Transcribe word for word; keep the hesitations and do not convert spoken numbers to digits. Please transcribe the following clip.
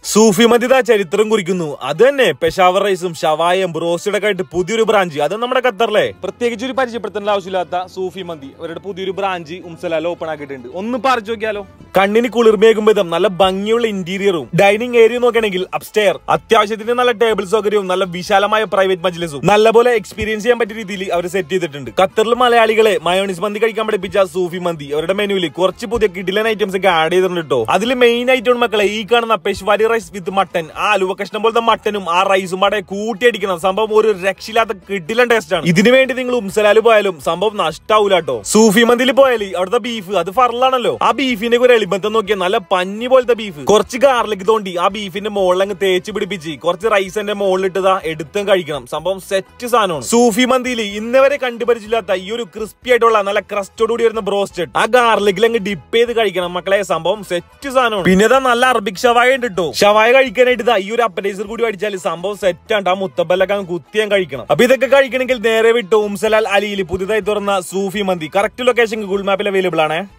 സൂഫിമന്തി ചരിത്രം കുറിക്കുന്നു. അത് തന്നെ പെഷാവർ റൈസും ഷവായും ബ്രോസ്റ്റഡ് ഒക്കെ ആയിട്ട് പുതിയൊരു ബ്രാഞ്ച്. അത് നമ്മുടെ ഖത്തറിലെ പ്രത്യേകിച്ച് ഒരു പരിചയപ്പെടുത്തേണ്ട ആവശ്യമില്ലാത്ത സൂഫിമന്തി അവരുടെ പുതിയൊരു ബ്രാഞ്ച് ഉംസലാൽ ഓപ്പൺ ആക്കിയിട്ടുണ്ട്. ഒന്ന് പറിച്ചു നോക്കിയാലോ. കണ്ണിന് കുളിർമേകും വിധം നല്ല ഭംഗിയുള്ള ഇന്റീരിയറും ഡൈനിങ് ഏരിയ നോക്കുകയാണെങ്കിൽ അപ്സ്റ്റെയർ, അത്യാവശ്യത്തിന് നല്ല ടേബിൾ സൗകര്യവും നല്ല വിശാലമായ പ്രൈവറ്റ് മജ്ലിസും നല്ലപോലെ എക്സ്പീരിയൻസ് ചെയ്യാൻ പറ്റിയ രീതിയിൽ അവർ സെറ്റ് ചെയ്തിട്ടുണ്ട്. ഖത്തറിൽ മലയാളികളെ മയോണീസ് മന്തി കഴിക്കാൻ പഠിപ്പിച്ച സൂഫിമന്തി അവരുടെ മെനുവിൽ കുറച്ച് പുതിയ കിടിലൻ ഐറ്റംസ് ഒക്കെ ആഡ് ചെയ്തിട്ടുണ്ട് കേട്ടോ. അതിൽ മെയിൻ ഐറ്റം മക്കളെ ഈ കാണുന്ന പെഷ്വാരി റൈസ് വിത്ത് മട്ടൻ, ആ അലുവ കഷ്ണം പോലത്തെ മട്ടനും ആ റൈസും അവിടെ കൂട്ടിയടിക്കണം. സംഭവം ഒരു രക്ഷയില്ലാത്ത കിടിലൻ ടേസ്റ്റ് ആണ്. ഇതിനു വേണ്ടി നിങ്ങൾ ഉംസലാല് പോയാലും സംഭവം നഷ്ടാവൂല കേട്ടോ. സൂഫിമന്തിയിൽ പോയാല് അവിടുത്തെ ബീഫ് അത് ഫറലാണല്ലോ. ആ ബീഫിന്റെ ഒരു എളിമത്തം നോക്കിയാൽ നല്ല പഞ്ഞി പോലത്തെ ബീഫ് കുറച്ച് ഗാർലിക് തോണ്ടി ആ ബീഫിന്റെ മുകളിലങ്ങ് തേച്ച് പിടിപ്പിച്ച് കുറച്ച് റൈസിന്റെ മുകളിലിട്ടതാ എടുത്തും കഴിക്കണം. സംഭവം സെറ്റ് സാധനമാണ്. സൂഫിമന്തിയിൽ ഇന്നവരെ കണ്ടുപരിച്ചില്ലാത്ത ഈ ഒരു ക്രിസ്പി ആയിട്ടുള്ള നല്ല ക്രസ്റ്റോട് കൂടി വരുന്ന ബ്രോസ്റ്റഡ് ആ ഗാർലിക്കിൽ അങ്ങ് ഡിപ്പ് ചെയ്ത് കഴിക്കണം മക്കളെ. സംഭവം സെറ്റ് സാധനമാണ്. പിന്നെ നല്ല അറബിക് ഷവായ ഉണ്ട് കേട്ടോ. ഷവായ കഴിക്കാനായിട്ട് ഈ ഒരു അപ്പറ്റൈസർ കൂടി അടിച്ചാൽ സംഭവം സെറ്റ് ആണ്. ആ മുത്തബല്ലൊക്കെ കുത്തിയാൻ കഴിക്കണം. അപ്പൊ ഇതൊക്കെ കഴിക്കണമെങ്കിൽ നേരെ വിട്ടു ഉംസലാൽ അലിയിൽ പുതിയതായി തുറന്ന സൂഫിമന്തി. കറക്റ്റ് ലൊക്കേഷൻ ഗൂഗിൾ മാപ്പിൽ അവൈലബിൾ ആണ്.